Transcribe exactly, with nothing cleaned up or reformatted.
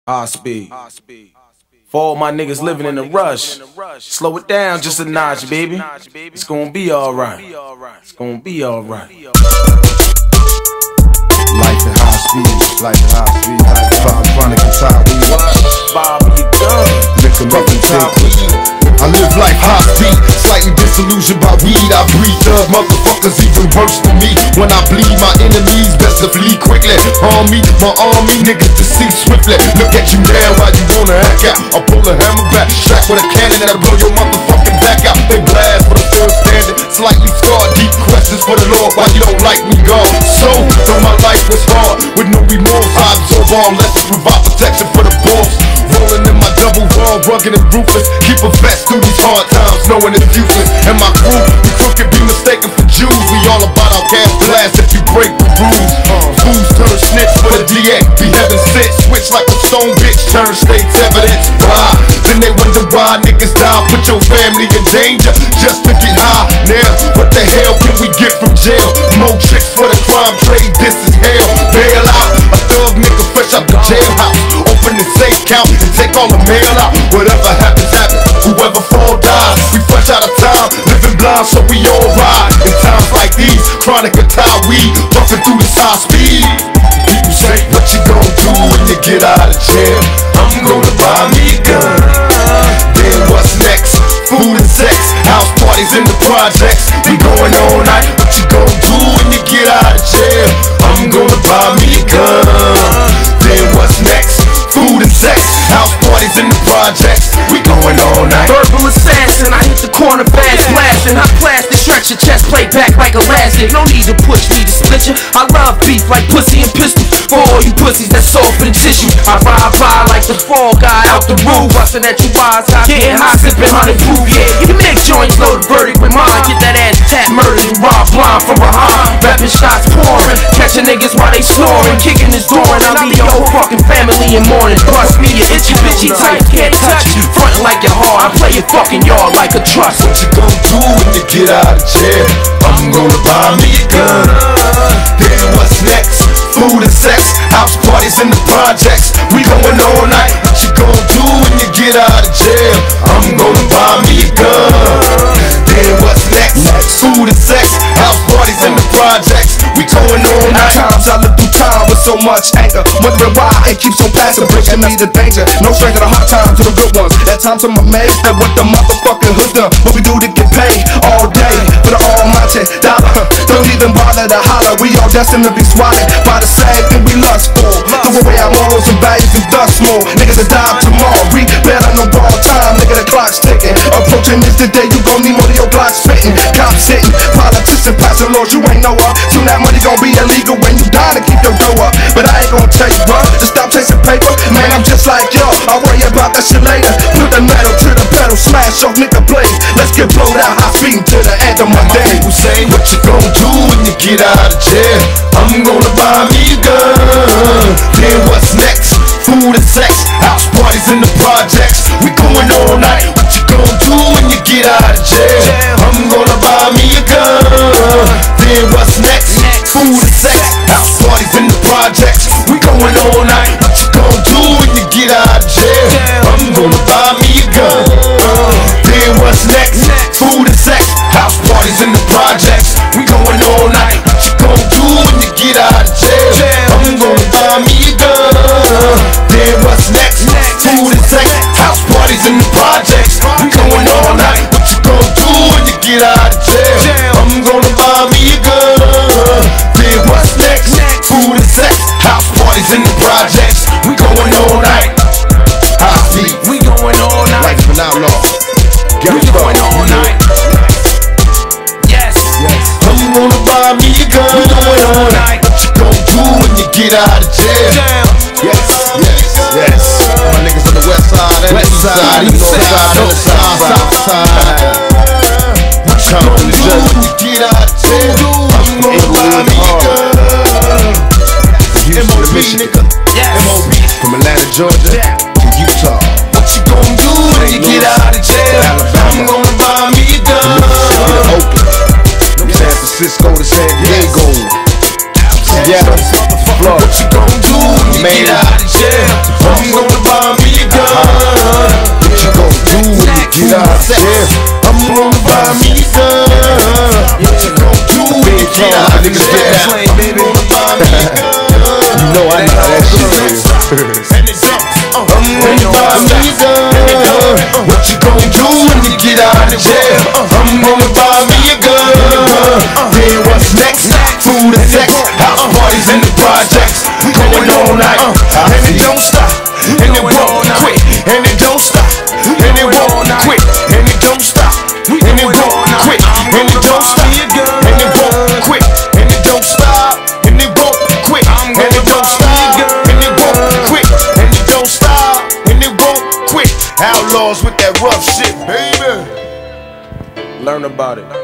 High speed. For all my niggas living in a rush, slow it down just a notch, baby. It's gonna be alright. It's gonna be alright. Life at high speed, life at high speed, life at high chronic and tired weed. Bobby, you done. Liquor, rough and take. I live life high speed, slightly disillusioned by weed. I breathe thug motherfuckers even worse than me. When I bleed my enemies, best to flee quickly. Harm me, my army, niggas to see swiftly. Look at you now, why you wanna act out? I'll pull a hammer back, strap with a cannon that'll blow your motherfucking back out. They blast for the third standard, slightly scarred. Deep questions for the Lord, why you don't like me, God? So, though my life was hard, with no remorse, I absorb all lessons, provide protection for the boss. Rolling in my double wall, rugged and ruthless. Keep a vest through these hard times, knowing it's useless. And my crew, we crooked, be mistaken for Jews. We all about our gas blast if you break the rules. Fools turn snitch for the D A, be heaven sent. Switch like a stone bitch, turn state's evidence. Why? Then they wonder why niggas die. Put your family in danger just to get high. Now, what the hell can we get from jail? More tricks for the crime trade, this is hell. Bail out, a thug nigga fresh out the jailhouse. Open the safe count and take all the mail out. Whatever happens, happens. Whoever fall dies. We fresh out of time, living blind, so we all ride. In times like these, chronic or tie weed, buffing through this high speed. People say, what you gonna do when you get out of jail? I'm gonna buy me a gun. Then what's next? Food and sex, house parties in the projects. We going all night. What you gonna do when you get out of jail? I'm gonna buy me a gun. Then what's next? Food and sex, house parties in the projects. We going all night. Verbal assassin, I hit the corner fast, blasting. I plastic, stretch your chest, play back like elastic. No need to push me to split you. I love beef like pussy and pistol. For all you pussies that's soft for the tissue. I ride by like the fall guy out the roof, busting at you wise high, getting high, sipping honey proof. Yeah, you make joints load the verdict with mine. Get that ass tap, murder you rob blind from behind. Rapping shots pouring, catching niggas while they snoring, kicking his door, and I leave your whole fucking family in mourning. Bust me, you itchy bitchy type, can't touch you. Frontin' like you're hard, I play your fucking yard like a trust. What you gonna do when you get out of jail? I'm gonna buy me a gun. Then what's next? Food and sex, house parties in the projects. We going all night. What you gonna do when you get out of jail? I'm gonna buy me a gun. Then what's next? Food and sex, house parties in the projects. We going all night. At times I look through time with so much anger, wondering why it keeps on passing, bringing me to danger. No stranger to hard times to the good ones. At times I'm amazed at what the motherfucking hood done. What we do to get paid all day for the almighty dollar. Don't even bother to holler. We all destined to be swatted by the same thing we lust for. Throw away our morals and values and dust more. Niggas that die tomorrow. We better no ball time. Nigga, the clock's ticking. Approaching this the day you gon' need more of your block spitting. Cops sitting, politicians passing laws you ain't know of. Soon that money gon' be illegal when you die to keep your dough up. But I ain't gon' tell you, bro, just stop chasing paper. Man, I'm just like yo, I'll worry about that shit later. Put the metal to the pedal, smash off nigga blades. Let's get blowed out high speed to the end of my day. People say, what you gonna do when you get out of jail? I'm gonna buy me a gun. Then what's next? Food and sex, house parties in the projects. We going all night. What you gonna do when you get out of jail? I'm gonna buy me a gun. Then what's next? Food and sex, house parties in the projects. We going all night. What you gonna do when you get out of jail? I'm gonna buy me a gun. Then what's next? Food and sex, house parties in the projects. We going all night. What you gonna do when you get out of jail? I'm gonna buy me a gun. Then what's next? Food and sex, house parties in the projects. We going all night. What you gonna do when you get out of jail? I'm gonna buy me a gun. Then what's next? Food and sex, house parties in the projects. We going all night. High speed. We going all night. Life of an outlaw. We going all night. Yes. I'm gonna buy me a gun. We going all night. What you gonna do when you get out of jail? Yes, yes, yes. My niggas on the west side and the east side, east side, north side, south side. What you gonna do when you get out of jail? I'm gonna buy me a gun. M O B nigga, M O B from Atlanta, Georgia to Utah. What you gonna do when you get out of jail? I'm gonna buy me a gun. Oakland, San Francisco to San Diego, Seattle. floor. What you gon' do when you Maine. get out of jail? I'm gonna buy me a gun. What you gon' do when you get out of jail? I'm gonna buy me a gun. What you gon' do when you get out of jail? I'm gonna buy me a gun. You know I know that shit is. I'm gonna buy me a gun. What you gon' do when you get out of jail? I'm gonna buy me a gun. Then what's next? Food and sex, house parties and the projects. Going all night, and it don't stop, and it won't quit, and it don't stop, and it won't quit, and it don't stop, and it won't quit, and it don't stop, and it won't quit, and it don't stop, and it won't quit, and it don't stop, and it won't quit, and it don't stop, and it won't quit. Outlaws with that rough shit, baby. Learn about it.